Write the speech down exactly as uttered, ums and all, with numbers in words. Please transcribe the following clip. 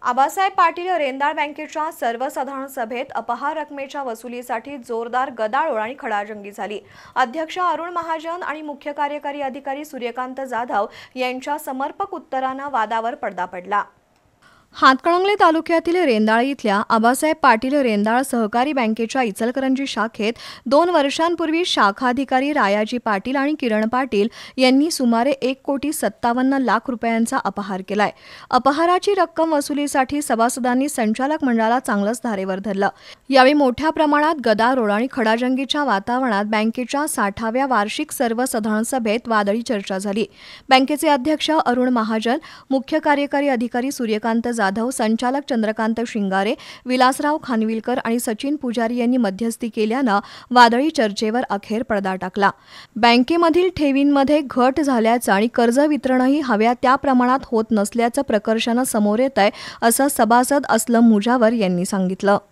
आबासाहेब पाटील रेंदाळ बँकेच्या सर्वसाधारण सभेत अपहार रकमेच्या वसुलीसाठी जोरदार गदारोळ आणि खडाजंगी झाली। अध्यक्ष अरुण महाजन आणि मुख्य कार्यकारी अधिकारी सूर्यकांत जाधव यांच्या समर्पक उत्तराने वादावर पडदा पडला। हातकणंगले तालुक्यातील रेंदाळ इथल्या आबासाहेब पाटील रेंदाळ सहकारी बँकेच्या इचलकरंजी शाखेत दोन वर्षांपूर्वी शाखा अधिकारी रायाजी पाटील आणि किरण पाटील यांनी सुमारे एक कोटी सत्तावन्न लाख रुपयांचा अपहार केलाय। अपहाराची रक्कम वसुलीसाठी सभासदांनी संचालक मंडळाला चांगलंच धारेवर धरलं। यावेळी मोठ्या प्रमाणात गदारोळ आणि खडाजंगीच्या वातावरणात बँकेच्या साठाव्या वार्षिक सर्वसाधारण सभेत वादळी चर्चा झाली। बँकेचे अध्यक्ष अरुण महाजन, मुख्य कार्यकारी अधिकारी सूर्यकांत जाधव, संचालक चंद्रकांत शिंगारे, विलासराव खानविलकर आणि सचिन पुजारी यांनी मध्यस्थी केल्यानं वादळी चर्चेवर अखेर पडदा टाकला। बँकेमधील ठेवींमध्ये घट झाल्याचं आणि कर्ज वितरणही हव्या त्या प्रमाणात होत नसल्याचं प्रकर्षानं समोर येत आहे, असं सभासद असलम मुजावर यांनी सांगितलं।